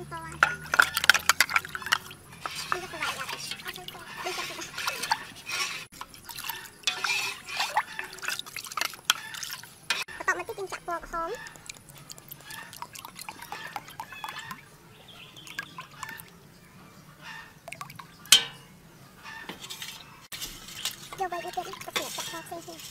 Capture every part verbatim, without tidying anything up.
vô vậy cái cái cái chặt hoa xinh xinh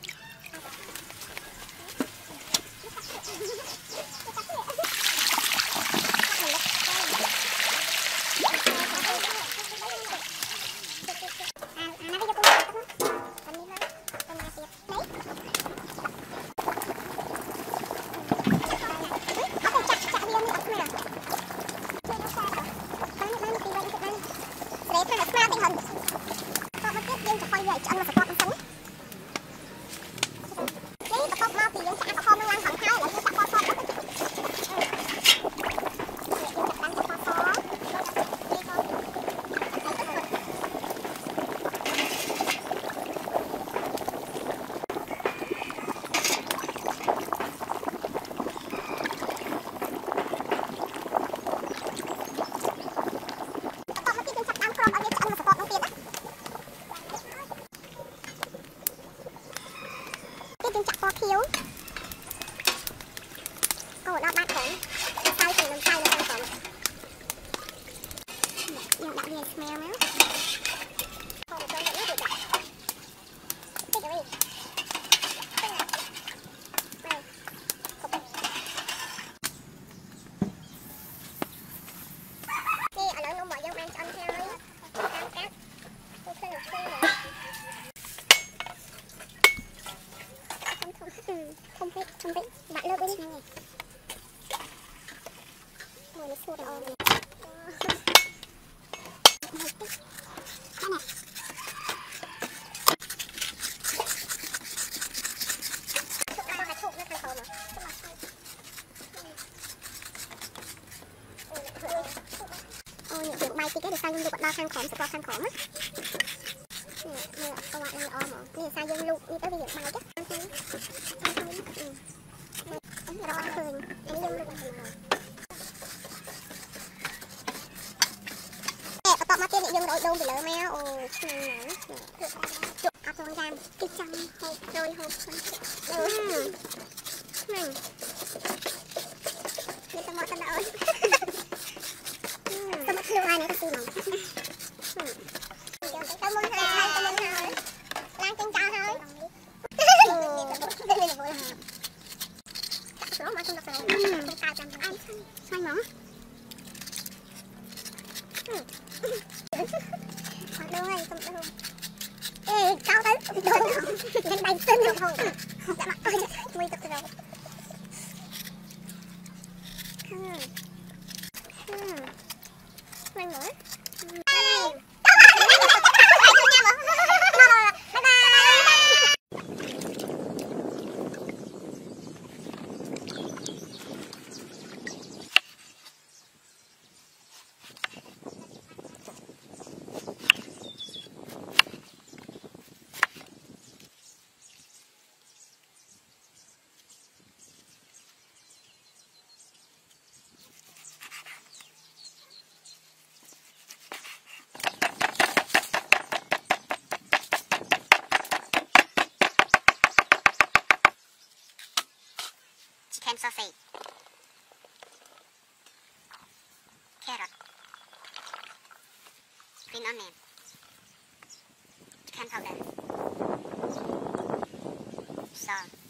thiếu cô đó bát khổng tay thì làm tay lên khổng nhưng đã liền smell nữa không cho nó được đặt thích rồi đi ở đây nó bỏ vô ăn ăn theo ăn cắt tôi thấy là tôi rồi không biết không biết bạn lớp đi này ngồi nó xua đầu này ôi những chuyện bay thì cái được sao nhưng được đo khăn khổng sẽ qua khăn khổng á nè nè các bạn đang ôm mà nè sao dân luôn đi tới bây giờ bay chứ rõ thường anh dân luôn nè có tọt mà tiên dân đội đông thì lỡ mèo ồ này nè chụp áp con ram cái trăm hộp đôi hộp ừ này người ta mọi ta đỡ sao mất lưu ai nữa ta xì mỏng ta muốn hai ta muốn hai lan chân cho thôi nó mà không được rồi không cài chăm anh xanh mà hoặc đâu hay không đâu ê cao tới lên bay xinh không không dạ mặt ơi nguy tập rồi quên nữa chicken sausage, carrot, green onion, chicken powder, salt.